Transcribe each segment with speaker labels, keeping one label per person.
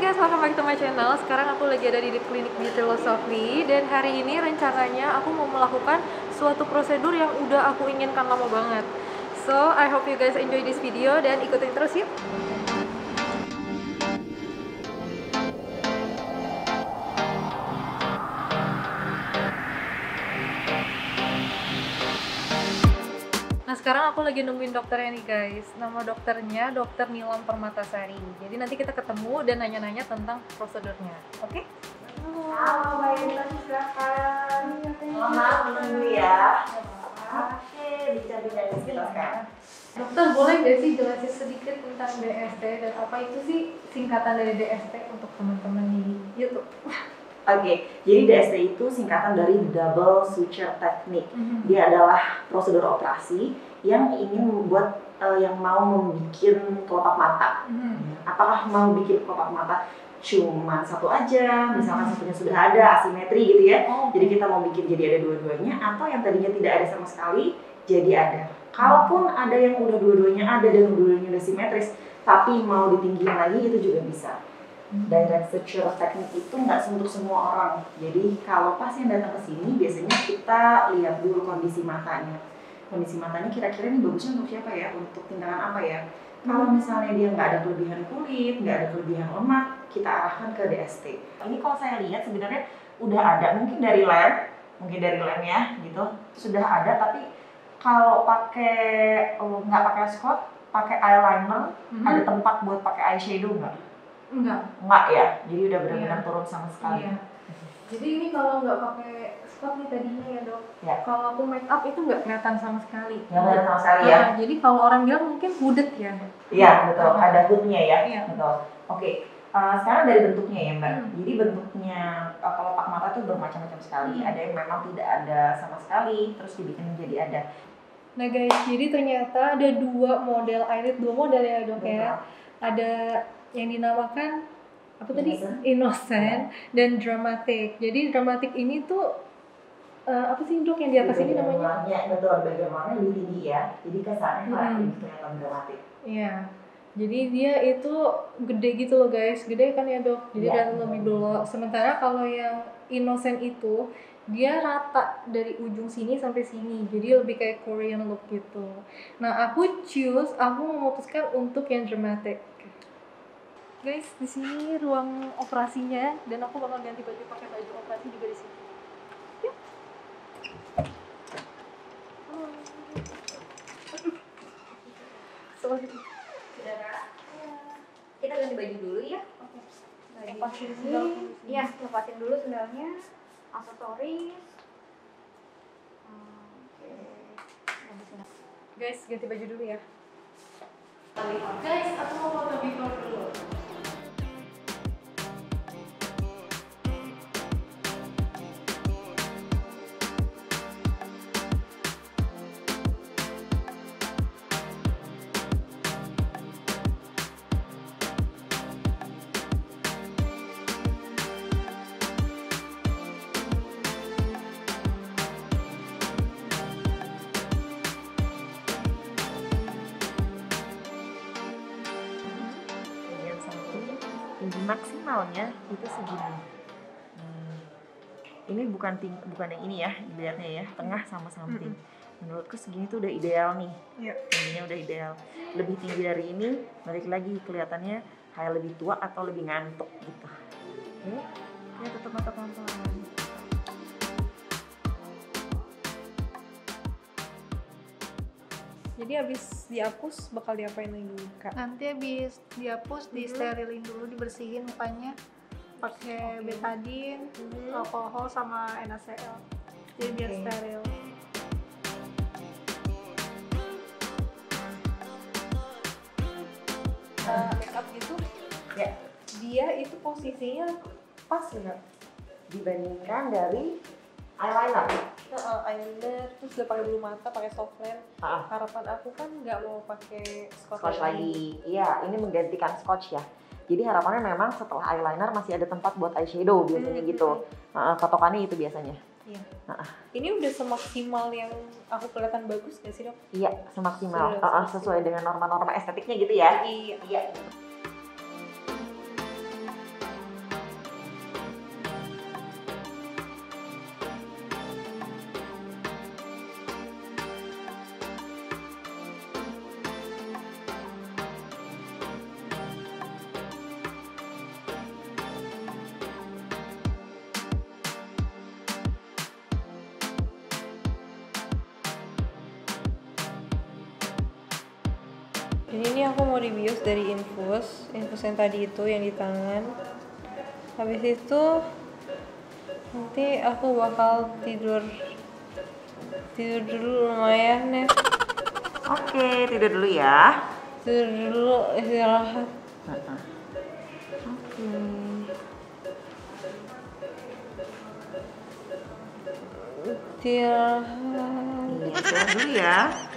Speaker 1: guys, welcome back to my channel. Sekarang aku lagi ada di klinik Beauty Philosophy. Dan hari ini rencananya aku mau melakukan suatu prosedur yang udah aku inginkan lama banget. So, I hope you guys enjoy this video dan ikutin terus yuk. Nah, sekarang aku lagi nungguin dokternya nih guys. Nama dokternya Dr. Nilam Permatasari. Jadi nanti kita ketemu dan nanya-nanya tentang prosedurnya. Oke?
Speaker 2: Halo, Mbak Intan, silakan. Maaf menunggu ya. Oke, bincang-bincang di sini sekarang.
Speaker 1: Dokter, boleh nggak sih jelasin sedikit tentang DST dan apa itu sih singkatan dari DST untuk teman-teman di YouTube?
Speaker 2: Oke, jadi DST itu singkatan dari Double Suture Technique. Dia adalah prosedur operasi yang ingin membuat yang mau membuat kelopak mata. Apakah mau bikin kelopak mata cuma satu aja, misalkan satunya sudah ada asimetri gitu ya. Jadi kita mau bikin jadi ada dua-duanya, atau yang tadinya tidak ada sama sekali jadi ada. Kalaupun ada yang udah dua-duanya ada dan dua-duanya udah simetris, tapi mau ditinggiin lagi itu juga bisa. Direct suture teknik itu nggak untuk semua orang. Jadi kalau pasien datang ke sini biasanya kita lihat dulu kondisi matanya. Kondisi matanya kira-kira ini bagusnya untuk siapa ya? Untuk tindakan apa ya? Kalau misalnya dia nggak ada kelebihan kulit, nggak ada kelebihan lemak, kita arahkan ke DST. Ini kalau saya lihat sebenarnya udah ada, mungkin dari lem ya gitu, sudah ada. Tapi kalau pakai nggak pakai Scott, pakai eyeliner, ada tempat buat pakai eyeshadow nggak? Enggak ya, jadi udah benar-benar turun sama sekali.
Speaker 1: Iya. Jadi ini kalau nggak pakai Scott nih tadinya ya dok,
Speaker 2: Ya.
Speaker 1: kalau aku make up itu nggak kelihatan sama sekali.
Speaker 2: Nggak kelihatan sama sekali ya?
Speaker 1: Jadi kalau orang bilang mungkin hooded ya.
Speaker 2: Iya betul, ada hoodnya ya.
Speaker 1: Iya.
Speaker 2: Betul. Oke, sekarang dari bentuknya ya mbak. Jadi bentuknya kelopak mata itu bermacam-macam sekali. Ada yang memang tidak ada sama sekali, terus dibikin menjadi ada.
Speaker 1: Nah guys, jadi ternyata ada dua model eyelid, dua model ya dok ya. Ada yang dinamakan apa tadi? Innocent dan dramatic. Jadi dramatic ini tuh apa sih dok yang di atas ini namanya?
Speaker 2: Betul, bagian warnanya lebih tinggi ya. Jadi kesannya lebih kelihatan dramatik.
Speaker 1: Iya. Jadi dia itu gede gitu loh guys, gede kan ya dok. Jadi kelihatan lebih belok. Sementara kalau yang innocent itu dia rata dari ujung sini sampai sini, jadi lebih kayak Korean look gitu. Nah aku memutuskan untuk yang dramatic. Guys, di sini ruang operasinya dan aku bakal ganti baju pakai baju operasi juga di sini. Yuk.
Speaker 3: Saudara, kita ganti baju dulu ya.
Speaker 1: Lepasin
Speaker 3: Ini, iya, lepasin dulu sendalnya, aksesoris.
Speaker 1: Guys, ganti baju dulu ya. Guys, aku mau foto before dulu.
Speaker 2: Maksimalnya itu segini. Ini bukan yang ini ya, dilihatnya ya, tengah sama samping. Menurutku segini tuh udah ideal nih. Ininya udah ideal. Lebih tinggi dari ini, balik lagi kelihatannya kayak lebih tua atau lebih ngantuk gitu. Oke, ya tutup mata pelan-pelan.
Speaker 1: Jadi habis dihapus bakal diapain lagi Kak?
Speaker 4: Nanti habis dihapus, disterilin dulu, dibersihin mukanya pakai betadine, alkohol sama NaCl. Jadi biar steril.
Speaker 1: Makeup gitu,
Speaker 2: Ya,
Speaker 1: dia itu posisinya pas nggak?
Speaker 2: dibandingkan dari eyeliner.
Speaker 1: Eyeliner, terus udah pakai bulu mata, pakai soft lens. Harapan aku kan nggak mau pakai
Speaker 2: Scotch lagi. Iya, ini menggantikan Scotch ya. Jadi harapannya memang setelah eyeliner masih ada tempat buat eyeshadow biasanya gitu. Patokannya itu biasanya.
Speaker 1: Iya. Ini udah semaksimal yang aku kelihatan bagus nggak sih dok?
Speaker 2: Iya, semaksimal. Sesuai dengan norma-norma estetiknya gitu ya.
Speaker 1: Iya.
Speaker 2: Iya.
Speaker 1: Jadi ini aku mau dibius dari infus yang tadi itu yang di tangan. Habis itu nanti aku bakal tidur dulu lumayan ya.
Speaker 2: Oke, tidur dulu ya.
Speaker 1: Tidur dulu, istirahat.
Speaker 2: Oke.
Speaker 1: Istirahat.
Speaker 2: Iya, istirahat dulu ya.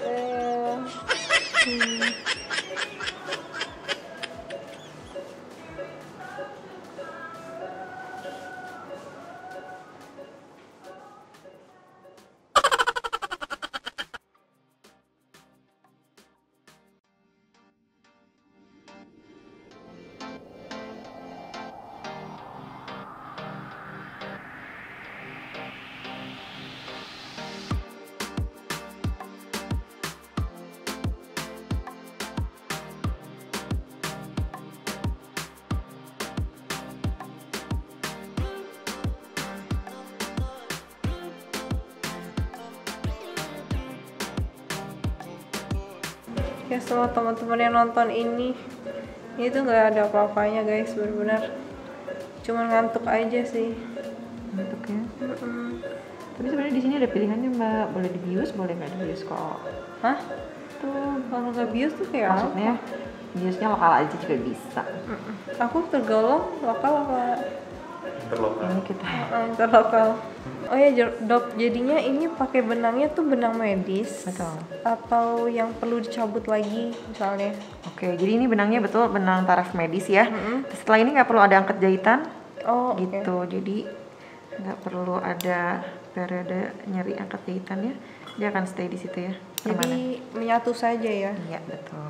Speaker 1: Ya semua teman-teman yang nonton ini tuh nggak ada apa-apanya guys, benar-benar cuman ngantuk aja sih.
Speaker 2: Ngantuk ya. Tapi sebenarnya di sini ada pilihannya Mbak, boleh dibius, boleh nggak dibius kok.
Speaker 1: Hah? Tuh kalau nggak bius tuh kayak
Speaker 2: Maksudnya biusnya lokal aja juga bisa.
Speaker 1: Aku tergolong lokal apa?
Speaker 2: Ini kita
Speaker 1: Interlokal. Oh ya dok, jadinya ini pakai benangnya tuh benang medis.
Speaker 2: betul.
Speaker 1: Atau yang perlu dicabut lagi misalnya?
Speaker 2: Oke, jadi ini benangnya betul benang taraf medis ya. Setelah ini nggak perlu ada angkat jahitan.
Speaker 1: Oh
Speaker 2: Gitu, jadi nggak perlu ada periode nyeri angkat jahitannya, dia akan stay di situ ya.
Speaker 1: Jadi menyatu saja ya.
Speaker 2: Iya betul.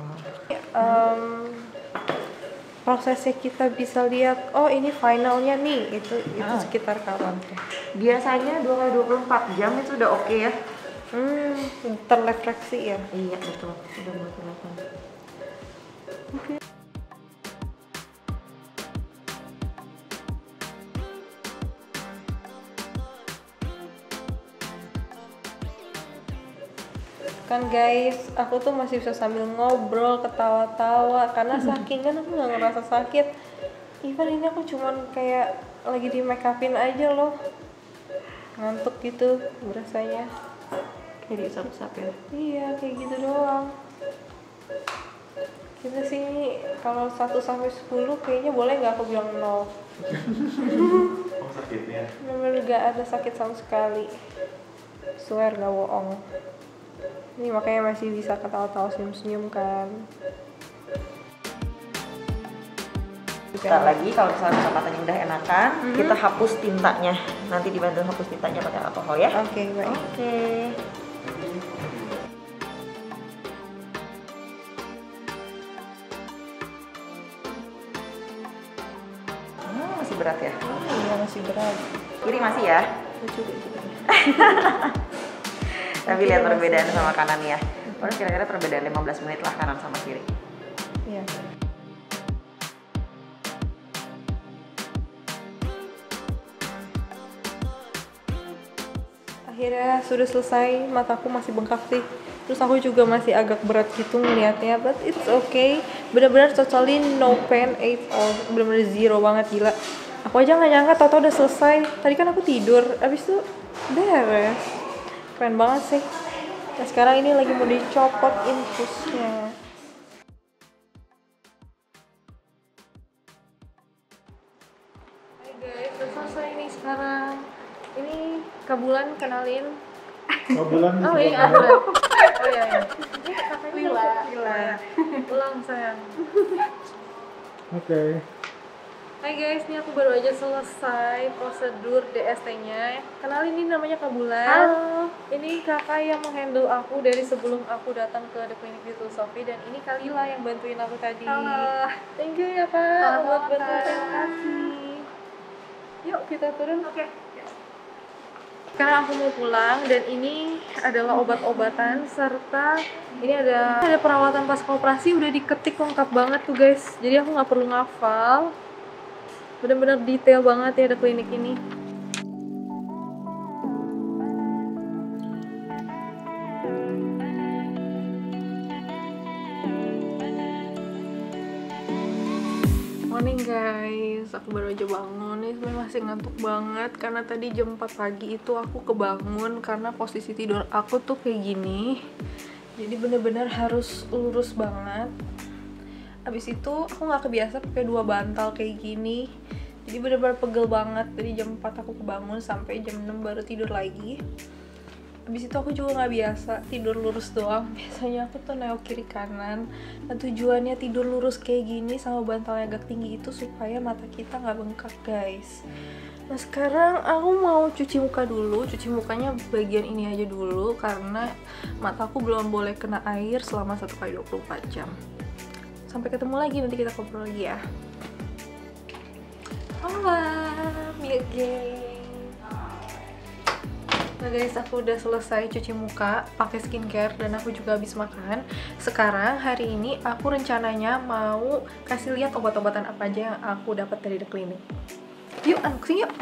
Speaker 1: Prosesnya kita bisa lihat, oh ini finalnya nih, itu sekitar kapan tuh?
Speaker 2: Biasanya 2 kali 24 jam itu udah oke ya.
Speaker 1: Terrefleksi ya.
Speaker 2: Iya betul, udah mulai kelihatan.
Speaker 1: Kan guys, aku tuh masih bisa sambil ngobrol, ketawa-tawa karena saking kan aku nggak ngerasa sakit. Even ini aku cuman kayak lagi di make upin aja loh, ngantuk gitu berasanya.
Speaker 2: Kayak diusap-usap ya.
Speaker 1: Iya kayak gitu doang. Kita sih kalau 1 sampai 10 kayaknya boleh nggak aku bilang 0.
Speaker 5: Oh sakitnya?
Speaker 1: Bener gak ada sakit sama sekali. Swear gak bohong. Ini makanya masih bisa ketawa-tawa senyum-senyum kan.
Speaker 2: Bentar lagi kalau misalnya kesampatannya udah enakan, kita hapus tintanya. Nanti dibantu hapus tintanya pakai alkohol ya.
Speaker 1: Oke, baik.
Speaker 2: Oke. Masih berat ya?
Speaker 1: Iya masih berat.
Speaker 2: Kiri masih ya?
Speaker 1: Lucu gitu.
Speaker 2: Tapi lihat perbedaan sama kanan ya. Terus kira-kira perbedaan 15 menit lah kanan sama kiri.
Speaker 1: Iya. Akhirnya sudah selesai, mataku masih bengkak sih. Terus aku juga masih agak berat gitu ngeliatnya, but it's okay. Bener-bener totally no pain at all, bener-bener zero banget, gila. Aku aja nggak nyangka tau udah selesai. Tadi kan aku tidur, abis itu beres. Keren banget sih. Nah sekarang ini lagi mau dicopot infusnya. Hai guys, udah selesai nih sekarang. Ini Kabulan, kenalin.
Speaker 5: Kabulan
Speaker 1: Oh iya, Kabulan. Oh iya, iya. Lila. Ulang sayang.
Speaker 5: Oke.
Speaker 1: Hai guys, ini aku baru aja selesai prosedur DST-nya. Kenalin, ini namanya Kabulan.
Speaker 3: Halo.
Speaker 1: Ini kakak yang menghandle aku dari sebelum aku datang ke The Clinic Beauty Sophie, dan ini Kalila yang bantuin aku tadi.
Speaker 3: Halo.
Speaker 1: Thank you ya kak
Speaker 3: Sama-sama,
Speaker 1: buat bantuin.
Speaker 3: Kak.
Speaker 1: Terima kasih. Yuk kita turun.
Speaker 3: Oke.
Speaker 1: Sekarang aku mau pulang, dan ini adalah obat-obatan serta ini ada perawatan pasca operasi, udah diketik lengkap banget tuh guys. Jadi aku nggak perlu ngafal. Bener-bener detail banget ya The Clinic ini.
Speaker 5: Morning guys, aku baru aja bangun. Ini sebenarnya masih ngantuk banget karena tadi jam 4 pagi itu aku kebangun karena posisi tidur aku tuh kayak gini. Jadi bener-bener harus lurus banget. Abis itu aku nggak kebiasa pakai 2 bantal kayak gini. Jadi bener-bener pegel banget. Dari jam 4 aku kebangun sampai jam 6 baru tidur lagi. Abis itu aku juga nggak biasa tidur lurus doang. Biasanya aku tuh nengok kiri kanan. Nah tujuannya tidur lurus kayak gini sama bantalnya agak tinggi itu supaya mata kita nggak bengkak guys. Nah sekarang aku mau cuci muka dulu. Cuci mukanya bagian ini aja dulu karena mataku belum boleh kena air selama 1 kali 24 jam. Sampai ketemu lagi, nanti kita ngobrol lagi ya. Malam ya geng. Nah guys, aku udah selesai cuci muka, pakai skincare, dan aku juga habis makan. Sekarang hari ini aku rencananya mau kasih lihat obat-obatan apa aja yang aku dapat dari The Clinic. Yuk unboxing yuk.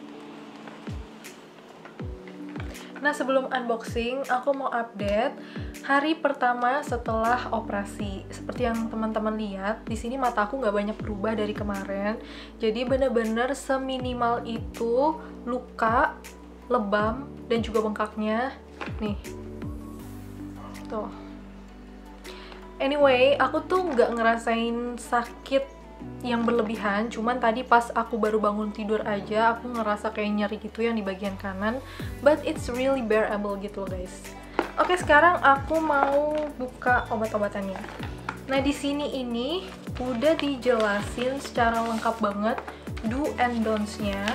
Speaker 5: Nah sebelum unboxing, aku mau update hari pertama setelah operasi. Seperti yang teman-teman lihat, di sini mata aku nggak banyak berubah dari kemarin. Jadi bener-bener seminimal itu luka, lebam, dan juga bengkaknya nih tuh. Anyway, aku tuh nggak ngerasain sakit yang berlebihan, cuman tadi pas aku baru bangun tidur aja aku ngerasa kayak nyeri gitu yang di bagian kanan, but it's really bearable gitu loh guys. Oke, sekarang aku mau buka obat-obatannya. Nah di sini ini udah dijelasin secara lengkap banget do and don'ts-nya.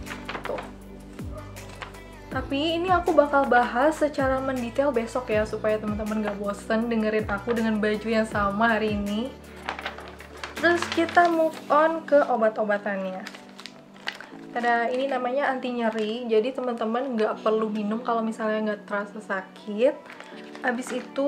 Speaker 5: Tapi ini aku bakal bahas secara mendetail besok ya, supaya teman-teman gak bosen dengerin aku dengan baju yang sama hari ini. Terus kita move on ke obat-obatannya. Tada, ini namanya anti nyeri, jadi teman-teman gak perlu minum kalau misalnya gak terasa sakit. Abis itu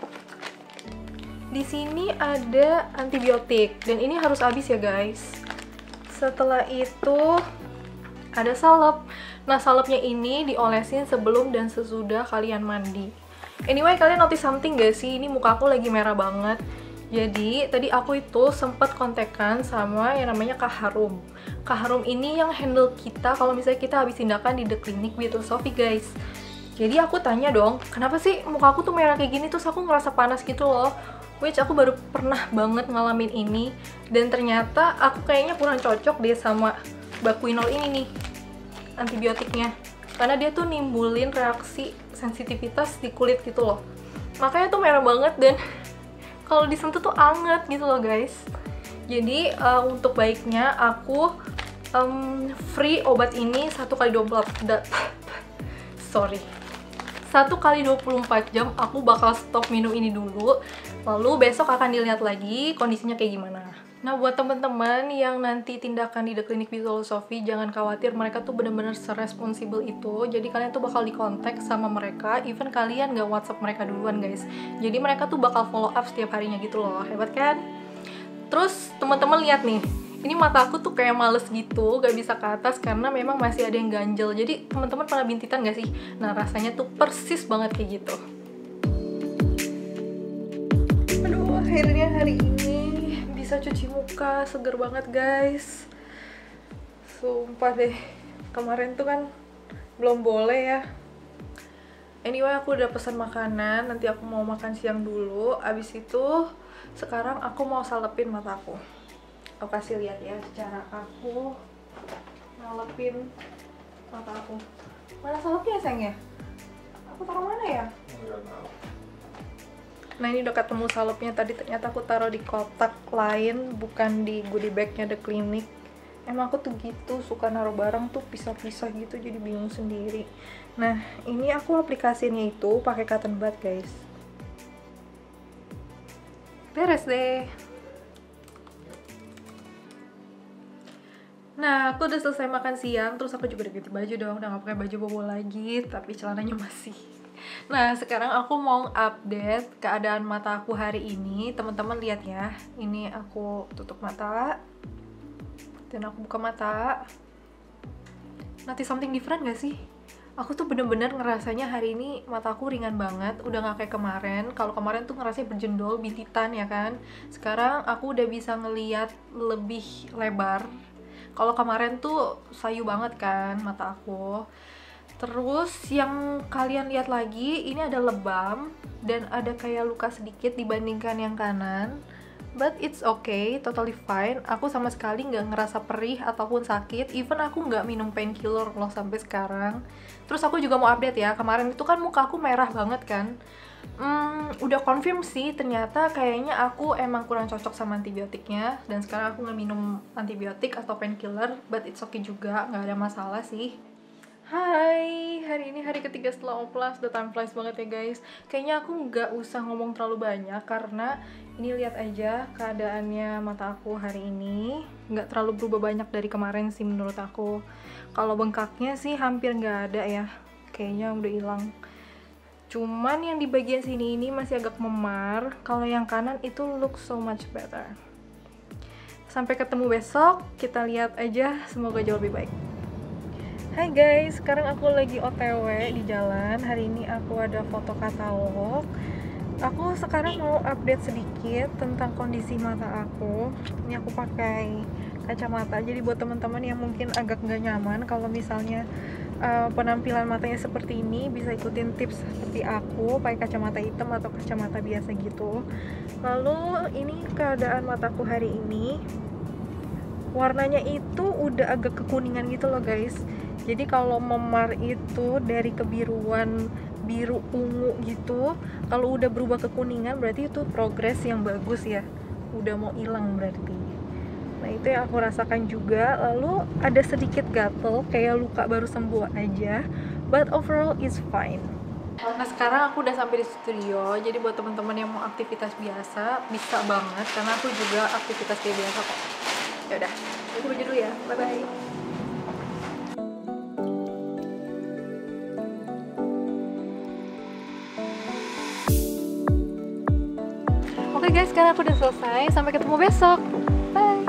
Speaker 5: di sini ada antibiotik, dan ini harus habis ya guys. Setelah itu ada salep. Nah salepnya ini diolesin sebelum dan sesudah kalian mandi. Anyway, kalian notice something gak sih? Ini muka aku lagi merah banget. Jadi tadi aku itu sempat kontekan sama yang namanya Kak Harum. Kak Harum ini yang handle kita kalau misalnya kita habis tindakan di The Clinic with Sophie guys. Jadi aku tanya dong, kenapa sih muka aku tuh merah kayak gini? Terus aku ngerasa panas gitu loh. Which aku baru pernah banget ngalamin ini. Dan ternyata aku kayaknya kurang cocok deh sama Bakuinol ini nih, antibiotiknya, karena dia tuh nimbulin reaksi sensitivitas di kulit gitu loh. Makanya tuh merah banget dan kalau disentuh tuh anget gitu loh guys. Jadi untuk baiknya aku free obat ini 1 kali 24 jam aku bakal stop minum ini dulu. Lalu besok akan dilihat lagi kondisinya kayak gimana. Nah buat teman-teman yang nanti tindakan di The Clinic with Sophie, jangan khawatir, mereka tuh bener-bener seresponsibel itu. Jadi kalian tuh bakal dikontak sama mereka, even kalian gak WhatsApp mereka duluan guys. Jadi mereka tuh bakal follow up setiap harinya gitu loh, hebat kan? Terus teman-teman lihat nih, ini mata aku tuh kayak males gitu, gak bisa ke atas karena memang masih ada yang ganjel. Jadi teman-teman pernah bintitan gak sih? Nah rasanya tuh persis banget kayak gitu. Aduh, akhirnya hari ini bisa cuci muka, seger banget guys. Sumpah deh, kemarin tuh kan belum boleh ya. Anyway, aku udah pesan makanan, nanti aku mau makan siang dulu. Abis itu sekarang aku mau salepin mataku. Aku kasih lihat ya cara aku ngalepin mata aku. Mana salepnya sayangnya? Aku taruh mana ya? Nah ini udah ketemu salepnya, tadi ternyata aku taruh di kotak lain, bukan di goodie bagnya The Clinic. Emang aku tuh gitu, suka naruh barang tuh pisah-pisah gitu, jadi bingung sendiri. Nah ini aku aplikasinya itu pakai cotton bud guys. Beres deh. Nah aku udah selesai makan siang, terus aku juga udah ganti baju dong, udah gak pakai baju bobo lagi, tapi celananya masih. Nah sekarang aku mau update keadaan mata aku hari ini. Teman-teman lihat ya, ini aku tutup mata dan aku buka mata. Notice something different gak sih? Aku tuh bener-bener ngerasanya hari ini mata aku ringan banget, udah gak kayak kemarin. Kalau kemarin tuh ngerasanya berjendol, bintitan ya kan. Sekarang aku udah bisa ngeliat lebih lebar. Kalau kemarin tuh sayu banget kan mata aku. Terus yang kalian lihat lagi, ini ada lebam dan ada kayak luka sedikit dibandingkan yang kanan. But it's okay, totally fine. Aku sama sekali nggak ngerasa perih ataupun sakit. Even aku nggak minum painkiller loh sampai sekarang. Terus aku juga mau update ya. Kemarin itu kan muka aku merah banget kan. Udah confirm sih. Ternyata kayaknya aku emang kurang cocok sama antibiotiknya. Dan sekarang aku nggak minum antibiotik atau painkiller. But it's okay juga, nggak ada masalah sih. Hai, hari ini hari ketiga setelah oplas, the time flies banget ya guys. Kayaknya aku nggak usah ngomong terlalu banyak karena ini lihat aja keadaannya mata aku hari ini. Nggak terlalu berubah banyak dari kemarin sih menurut aku. Kalau bengkaknya sih hampir nggak ada ya, kayaknya udah hilang. Cuman yang di bagian sini ini masih agak memar. Kalau yang kanan itu look so much better. Sampai ketemu besok, kita lihat aja, semoga jauh lebih baik. Hai guys, sekarang aku lagi OTW di jalan. Hari ini aku ada foto katalog. Aku sekarang mau update sedikit tentang kondisi mata aku. Ini aku pakai kacamata. Jadi buat teman-teman yang mungkin agak nggak nyaman kalau misalnya penampilan matanya seperti ini, bisa ikutin tips seperti aku, pakai kacamata hitam atau kacamata biasa gitu. Lalu ini keadaan mataku hari ini. Warnanya itu udah agak kekuningan gitu loh guys. Jadi kalau memar itu dari kebiruan biru ungu gitu, kalau udah berubah ke kuningan berarti itu progres yang bagus ya, udah mau hilang berarti. Nah itu yang aku rasakan juga. Lalu ada sedikit gatel kayak luka baru sembuh aja, but overall is fine. Nah sekarang aku udah sampai di studio, jadi buat teman-teman yang mau aktivitas biasa bisa banget karena aku juga aktivitas kayak biasa kok. Ya udah, aku pergi dulu ya, bye bye. Oke guys, sekarang aku udah selesai. Sampai ketemu besok. Bye.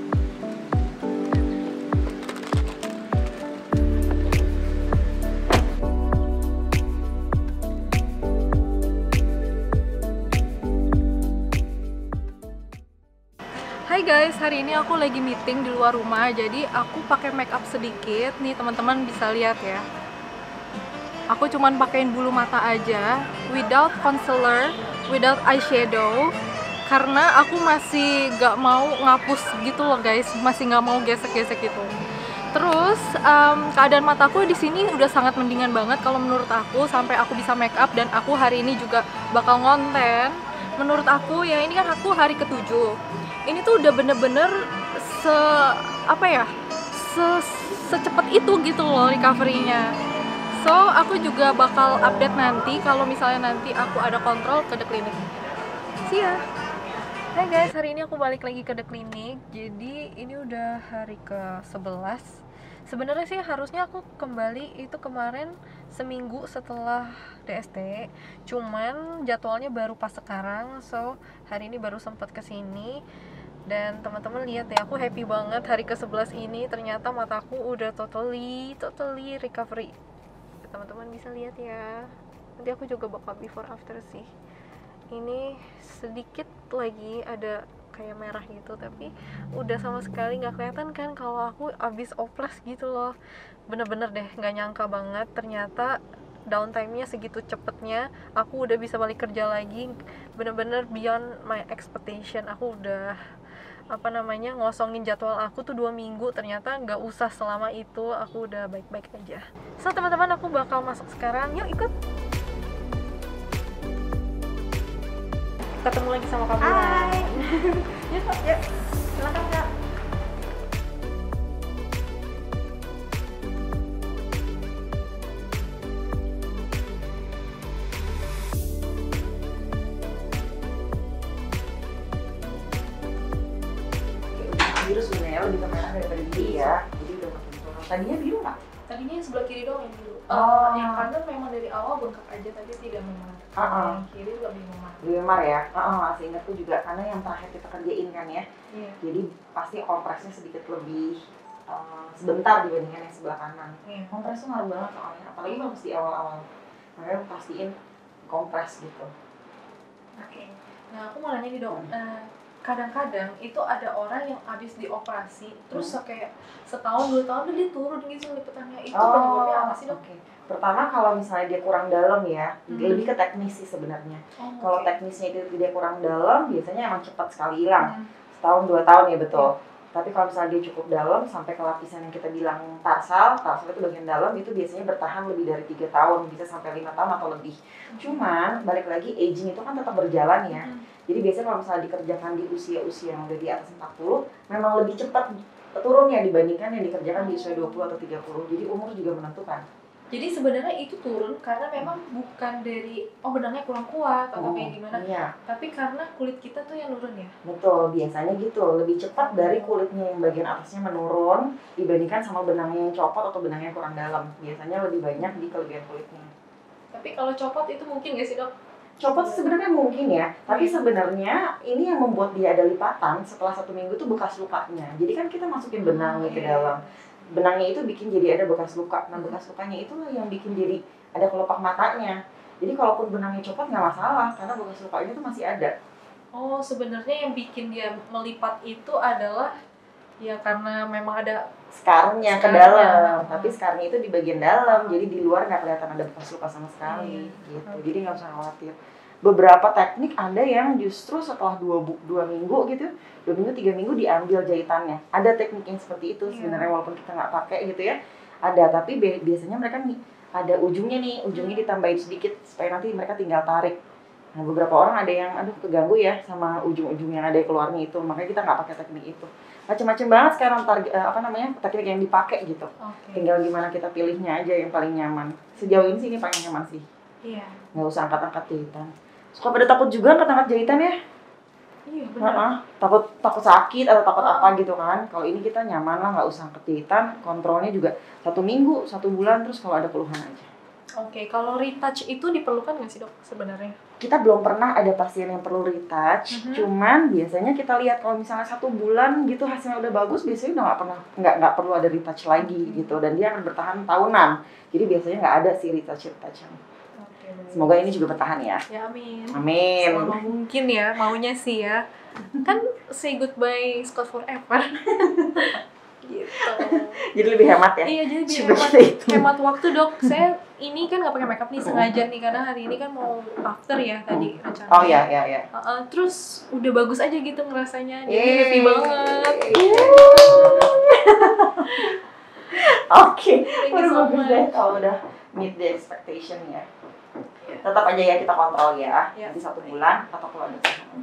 Speaker 5: Hai guys, hari ini aku lagi meeting di luar rumah. Jadi aku pakai make up sedikit. Nih teman-teman bisa lihat ya. Aku cuman pakein bulu mata aja, without concealer, without eyeshadow, karena aku masih gak mau ngapus gitu loh guys, masih gak mau gesek-gesek gitu. Terus keadaan mataku di sini udah sangat mendingan banget kalau menurut aku, sampai aku bisa make up dan aku hari ini juga bakal ngonten. Menurut aku ya ini kan aku hari ke-7. Ini tuh udah bener-bener secepat itu gitu loh recovery-nya. So, aku juga bakal update nanti kalau misalnya nanti aku ada kontrol ke The Clinic. See ya! Hai guys, hari ini aku balik lagi ke The Clinic. Jadi ini udah hari ke-11. Sebenarnya sih harusnya aku kembali itu kemarin seminggu setelah DST. Cuman jadwalnya baru pas sekarang. So, hari ini baru sempat kesini. Dan teman-teman lihat ya, aku happy banget hari ke-11 ini. Ternyata mataku udah totally recovery. Teman-teman bisa lihat ya, nanti aku juga bakal before after sih. Ini sedikit lagi ada kayak merah gitu, tapi udah sama sekali nggak kelihatan kan kalau aku abis oplas gitu loh. Bener-bener deh nggak nyangka banget ternyata downtime-nya segitu cepetnya. Aku udah bisa balik kerja lagi, bener-bener beyond my expectation. Aku udah ngosongin jadwal aku tuh 2 minggu, ternyata nggak usah selama itu, aku udah baik-baik aja. So teman-teman, aku bakal masuk sekarang, yuk ikut. Ketemu lagi sama kamu.
Speaker 3: Hai.
Speaker 5: Yuk, silakan Kak.
Speaker 2: Biru sebenarnya lebih ke merah daripada biru ya, jadi udah makin turun. Tadinya biru nggak?
Speaker 5: Tadinya yang sebelah kiri doang yang biru.
Speaker 2: Oh.
Speaker 5: Yang kanan memang dari awal bengkak aja, tapi tidak memar. Yang kiri lebih memar.
Speaker 2: Lebih memar ya? Masih ingat tuh juga, karena yang terakhir kita kerjain kan ya.
Speaker 5: Iya.
Speaker 2: Jadi pasti kompresnya sedikit lebih sebentar dibandingkan yang sebelah kanan.
Speaker 5: Iya.
Speaker 2: Kompres tuh ngaruh banget soalnya, apalagi kalau mesti awal-awal. Makanya pastiin kompres gitu.
Speaker 5: Oke. Nah, aku mau nanya nih dok, kadang-kadang itu ada orang yang habis dioperasi, terus kayak setahun 2 tahun dia turun gitu lipatannya, itu penyebabnya apa sih dok?
Speaker 2: Oke. Pertama kalau misalnya dia kurang dalam ya, lebih ke teknis sih sebenarnya. Kalau teknisnya itu dia kurang dalam, biasanya emang cepat sekali hilang. Setahun 2 tahun ya betul. Tapi kalau misalnya dia cukup dalam sampai ke lapisan yang kita bilang tarsal itu bagian dalam itu biasanya bertahan lebih dari 3 tahun, bisa sampai 5 tahun atau lebih. Cuman balik lagi aging itu kan tetap berjalan ya. Jadi biasanya kalau misalnya dikerjakan di usia-usia yang udah di atas 40, memang lebih cepat turunnya dibandingkan yang dikerjakan di usia 20 atau 30. Jadi umur juga menentukan.
Speaker 5: Jadi sebenarnya itu turun karena memang bukan dari benangnya kurang kuat atau kayak gimana,
Speaker 2: Iya.
Speaker 5: tapi karena kulit kita tuh yang turun ya.
Speaker 2: Betul, biasanya gitu. Lebih cepat dari kulitnya yang bagian atasnya menurun dibandingkan sama benangnya yang copot atau benangnya kurang dalam. Biasanya lebih banyak di kelebihan kulitnya.
Speaker 5: Tapi kalau copot itu mungkin nggak sih dok?
Speaker 2: Copot sebenarnya mungkin ya, tapi sebenarnya ini yang membuat dia ada lipatan setelah 1 minggu tuh bekas lukanya. Jadi kan kita masukin benangnya ke dalam. Benangnya itu bikin jadi ada bekas luka. Nah bekas lukanya itulah yang bikin jadi ada kelopak matanya. Jadi kalaupun benangnya copot nggak masalah karena bekas lukanya itu masih ada.
Speaker 5: Oh, sebenarnya yang bikin dia melipat itu adalah ya karena memang ada
Speaker 2: Skarnya ke dalam, tapi skarnya itu di bagian dalam, jadi di luar nggak kelihatan ada bekas luka sama sekali, gitu. Jadi nggak usah khawatir. Beberapa teknik ada yang justru setelah 2 minggu gitu, 2 minggu 3 minggu diambil jahitannya. Ada teknik yang seperti itu sebenarnya walaupun kita nggak pakai gitu ya. Ada, tapi biasanya mereka ada ujungnya ditambahin sedikit supaya nanti mereka tinggal tarik. Nah beberapa orang ada yang keganggu ya sama ujung-ujung yang ada keluarnya itu, makanya kita nggak pakai teknik itu. Macam-macam banget sekarang teknik yang dipakai gitu. Tinggal gimana kita pilihnya aja yang paling nyaman. Sejauh ini sih ini paling nyaman sih.
Speaker 5: Iya.
Speaker 2: Nggak usah angkat-angkat jahitan. Suka pada takut juga angkat-angkat jahitan ya?
Speaker 5: Iya benar.
Speaker 2: Takut sakit atau takut apa gitu kan. Kalau ini kita nyaman lah, nggak usah angkat jahitan. Kontrolnya juga 1 minggu, 1 bulan, terus kalau ada keluhan aja.
Speaker 5: Oke, kalau retouch itu diperlukan nggak sih dok sebenarnya?
Speaker 2: Kita belum pernah ada pasien yang perlu retouch, cuman biasanya kita lihat kalau misalnya 1 bulan gitu hasilnya udah bagus, biasanya udah nggak perlu ada retouch lagi gitu, dan dia akan bertahan tahunan. Jadi biasanya nggak ada sih retouch-retouchan. Semoga ini juga bertahan ya.
Speaker 5: Ya amin.
Speaker 2: Amin.
Speaker 5: Selama mungkin ya, maunya sih ya. Kan say goodbye Scott forever. Gitu.
Speaker 2: Jadi lebih hemat ya?
Speaker 5: Iya, jadi
Speaker 2: lebih
Speaker 5: hemat waktu dok. Saya ini kan nggak pakai makeup nih sengaja nih karena hari ini kan mau after ya tadi rencananya.
Speaker 2: Oh iya.
Speaker 5: Terus udah bagus aja gitu ngerasanya, jadi happy banget.
Speaker 2: Oke,
Speaker 5: udah
Speaker 2: bagus deh kalau udah meet the expectation ya. Tetap aja ya kita kontrol ya. Di 1 bulan atau kalau ada keluhan.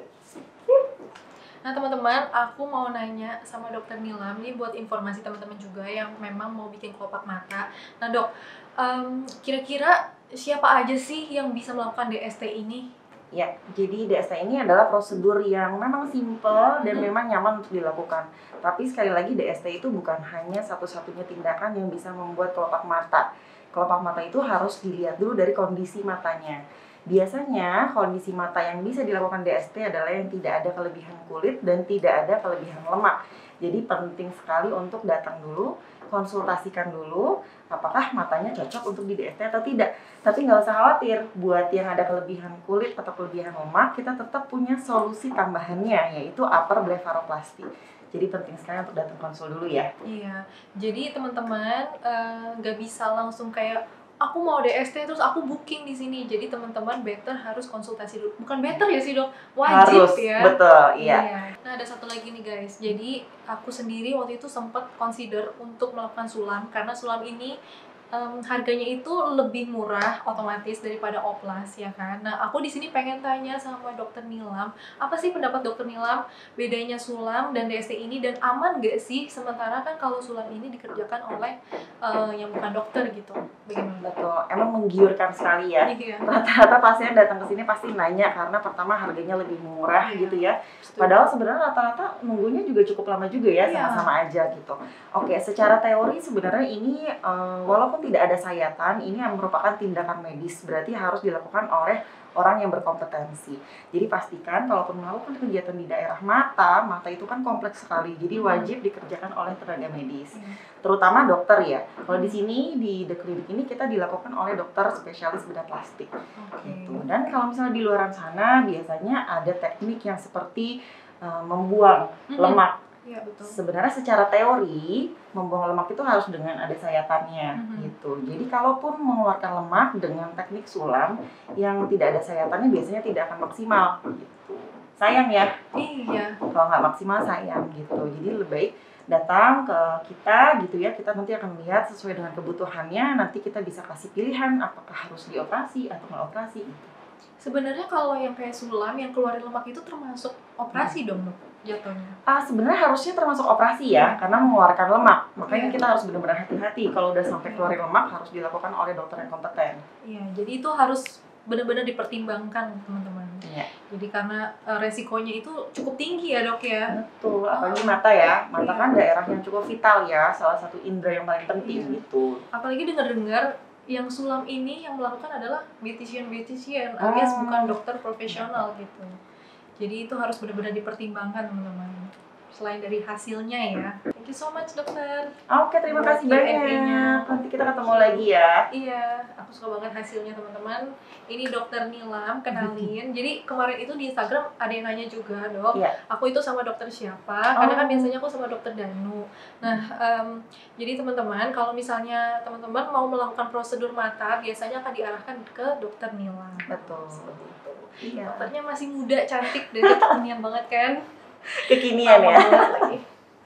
Speaker 5: Nah teman-teman, aku mau nanya sama dokter Nilam nih buat informasi teman-teman juga yang memang mau bikin kelopak mata. Nah dok, kira-kira siapa aja sih yang bisa melakukan DST ini?
Speaker 2: Ya, jadi DST ini adalah prosedur yang memang simple dan memang nyaman untuk dilakukan. Tapi sekali lagi DST itu bukan hanya satu-satunya tindakan yang bisa membuat kelopak mata. Kelopak mata itu harus dilihat dulu dari kondisi matanya. Biasanya kondisi mata yang bisa dilakukan DST adalah yang tidak ada kelebihan kulit dan tidak ada kelebihan lemak. Jadi penting sekali untuk datang dulu, konsultasikan dulu apakah matanya cocok untuk di DST atau tidak. Tapi nggak usah khawatir, buat yang ada kelebihan kulit atau kelebihan lemak, kita tetap punya solusi tambahannya, yaitu upper blepharoplasty. Jadi penting sekali untuk datang konsul dulu ya.
Speaker 5: Iya, jadi teman-teman nggak bisa langsung kayak aku mau DST terus aku booking di sini. Jadi teman-teman better harus konsultasi dulu. Bukan better ya sih dok, wajib
Speaker 2: harus,
Speaker 5: ya.
Speaker 2: Betul, iya.
Speaker 5: Nah ada satu lagi nih guys. Jadi aku sendiri waktu itu sempat consider untuk melakukan sulam karena sulam ini harganya itu lebih murah otomatis daripada oplas ya kan. Nah aku di sini pengen tanya sama dokter Nilam, apa sih pendapat dokter Nilam bedanya sulam dan DST ini dan aman gak sih? Sementara kan kalau sulam ini dikerjakan oleh yang bukan dokter gitu. Bagaimana?
Speaker 2: Betul, emang menggiurkan sekali ya.
Speaker 5: Iya.
Speaker 2: Rata-rata pasien datang ke sini pasti nanya karena pertama harganya lebih murah gitu ya. Padahal sebenarnya rata-rata nunggunya juga cukup lama juga ya, sama-sama aja gitu. Oke, secara teori sebenarnya ini walaupun kalaupun tidak ada sayatan, ini yang merupakan tindakan medis, berarti harus dilakukan oleh orang yang berkompetensi. Jadi pastikan kalaupun melakukan kegiatan di daerah mata itu kan kompleks sekali, jadi wajib dikerjakan oleh tenaga medis, terutama dokter ya. Kalau di sini di The Clinic ini kita dilakukan oleh dokter spesialis bedah plastik. Gitu. Dan kalau misalnya di luar sana biasanya ada teknik yang seperti membuang lemak.
Speaker 5: Iya, betul.
Speaker 2: Sebenarnya secara teori membuang lemak itu harus dengan ada sayatannya gitu. Jadi kalaupun mengeluarkan lemak dengan teknik sulam yang tidak ada sayatannya biasanya tidak akan maksimal gitu. Sayang ya.
Speaker 5: Iya.
Speaker 2: Kalau nggak maksimal sayang gitu. Jadi lebih baik datang ke kita gitu ya. Kita nanti akan melihat sesuai dengan kebutuhannya. Nanti kita bisa kasih pilihan apakah harus dioperasi atau nggak operasi gitu.
Speaker 5: Sebenarnya kalau yang kayak sulam yang keluarin lemak itu termasuk operasi dong, Dok, jatuhnya?
Speaker 2: Sebenarnya harusnya termasuk operasi ya, karena mengeluarkan lemak. Makanya
Speaker 5: Iya.
Speaker 2: kita harus benar-benar hati-hati. Kalau udah sampai keluarin lemak harus dilakukan oleh dokter yang kompeten.
Speaker 5: Iya, jadi itu harus benar-benar dipertimbangkan, teman-teman.
Speaker 2: Iya.
Speaker 5: Jadi karena resikonya itu cukup tinggi ya, Dok ya.
Speaker 2: Betul, apalagi mata ya. Mata
Speaker 5: Iya.
Speaker 2: kan daerah yang cukup vital ya, salah satu indera yang paling penting gitu.
Speaker 5: Apalagi dengar-dengar yang sulam ini yang melakukan adalah beautician alias bukan dokter profesional gitu. Jadi itu harus benar-benar dipertimbangkan, teman-teman. Selain dari hasilnya ya. Thank you so much, dokter.
Speaker 2: Oke, terima kasih
Speaker 5: Q&A-nya.
Speaker 2: banyak. Nanti kita ketemu lagi ya.
Speaker 5: Iya, aku suka banget hasilnya, teman-teman. Ini dokter Nilam, kenalin. Jadi kemarin itu di Instagram ada yang nanya juga, Dok.
Speaker 2: Iya.
Speaker 5: Aku itu sama dokter siapa? Karena kan biasanya aku sama dokter Danu. Nah, jadi teman-teman, kalau misalnya teman-teman mau melakukan prosedur mata, biasanya akan diarahkan ke dokter Nilam.
Speaker 2: Betul.
Speaker 5: Seperti itu.
Speaker 2: Iya.
Speaker 5: Dokternya masih muda, cantik, dan kekinian banget kan?
Speaker 2: Kekinian ya.
Speaker 5: Lama banget lagi.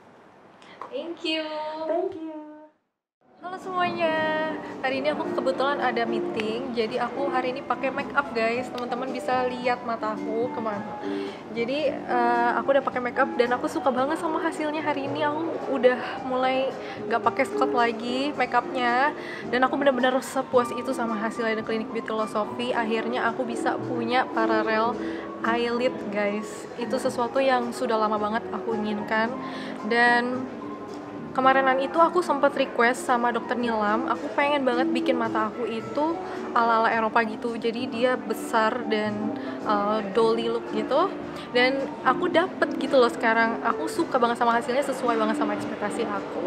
Speaker 5: Thank you.
Speaker 2: Thank you.
Speaker 5: Halo semuanya, hari ini aku kebetulan ada meeting, jadi aku hari ini pakai make up guys. Teman-teman bisa lihat mata aku kemana. Jadi aku udah pakai make up dan aku suka banget sama hasilnya hari ini. Aku udah mulai gak pakai Scott lagi make upnya, dan aku benar-benar sepuas itu sama hasilnya The Clinic Beauty Philosophy. Akhirnya aku bisa punya parallel eyelid guys. Itu sesuatu yang sudah lama banget aku inginkan, dan kemarinan itu aku sempat request sama dokter Nilam, aku pengen banget bikin mata aku itu ala-ala Eropa gitu. Jadi dia besar dan dolly look gitu. Dan aku dapet gitu loh sekarang. Aku suka banget sama hasilnya, sesuai banget sama ekspektasi aku.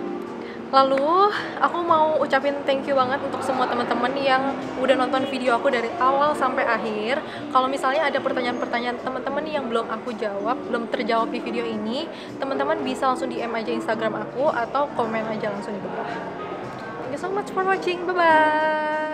Speaker 5: Lalu aku mau ucapin thank you banget untuk semua teman-teman yang udah nonton video aku dari awal sampai akhir. Kalau misalnya ada pertanyaan-pertanyaan teman-teman yang belum aku jawab, belum terjawab di video ini, teman-teman bisa langsung DM aja Instagram aku atau komen aja langsung di bawah. Thank you so much for watching. Bye bye.